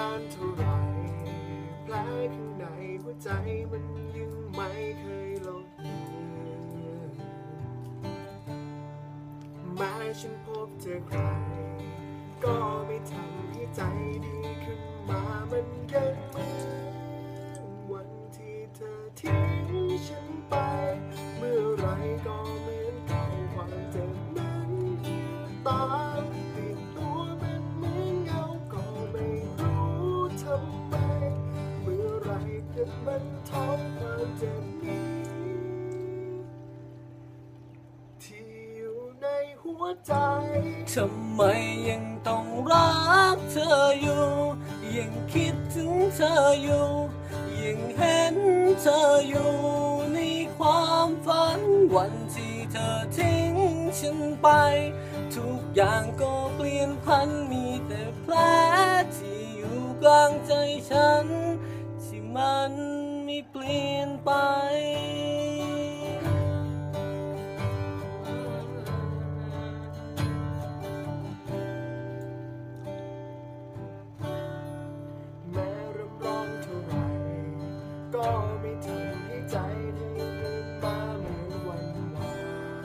านเท่าไรแผลข้างในหัวใจมันยังไม่เคยลดเลือนแม้ฉันพบเจอใครก็ไม่ทำให้ใจดีขึ้นมามันยังเหมือนวันที่เธอทิ้งฉันไปเมื่อไรก็เหมือนเก่าความเจ็บนั้นตามติดตัวเป็นเหมือนเงาก็ไม่รู้ทำไมเมื่อไรจะบรรเทาความเจ็บนี้ที่อยู่ในหัวใจทำไมยังต้องรักเธออยู่ยังคิดถึงเธออยู่ยังเห็นเธออยู่ในความฝันวันที่เธอทิ้งฉันไปทุกอย่างก็เปลี่ยนพันมีแต่แผลที่อยู่กลางใจฉันที่มันไม่เปลี่ยนไปก็ไม่ทำให้ใจเธอลืมมาเหมือนวันวาน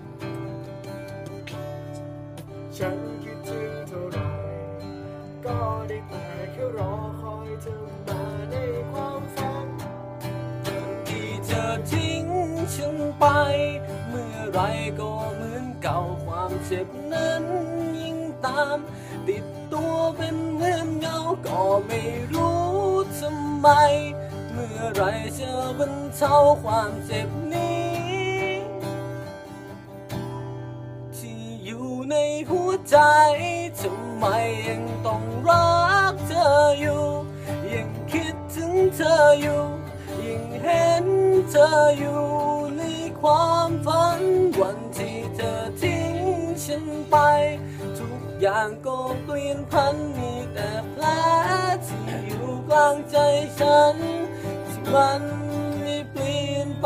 ฉันคิดถึงเท่าไรก็ได้แต่แค่รอคอยเธอมาในความฝันที่เธอทิ้งฉันไปเมื่อไรก็เหมือนเก่าความเจ็บนั้นยิ่งตามติดตัวเป็นเหมือนเงาก็ไม่รู้ทำไมเมื่อไรจะบรรเทาความเจ็บนี้ที่อยู่ในหัวใจทำไมยังต้องรักเธออยู่ยังคิดถึงเธออยู่ยังเห็นเธออยู่ในความฝันวันที่เธอทิ้งฉันไปทุกอย่างก็เปลี่ยนพันมีแต่แผลที่อยู่กลางใจฉันมันไม่เปลี่ยนไป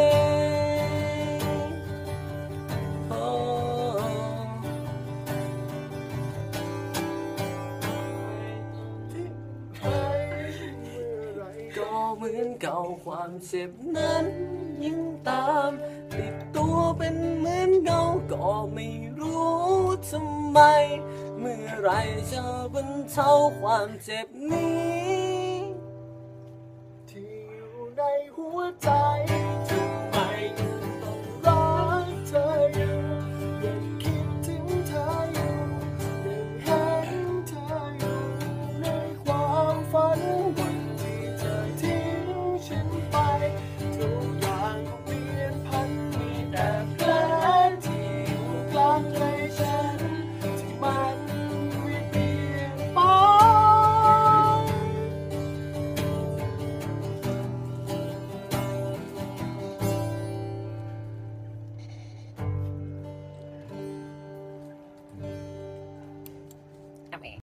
ก็เหมือนเก่าความเจ็บนั้นยังตามติดตัวเป็นเหมือนเงาก็ไม่รู้ทำไมเมื่อไรจะบรรเทาความเจ็บนี้ที่อยู่ในหัวใจ